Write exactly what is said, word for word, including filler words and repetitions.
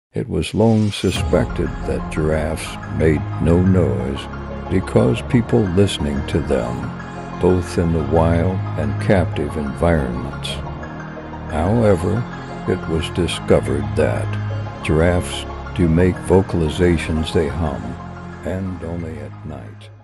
It was long suspected that giraffes made no noise because people listening to them, both in the wild and captive environments. However, it was discovered that giraffes do make vocalizations they hum, and only at night.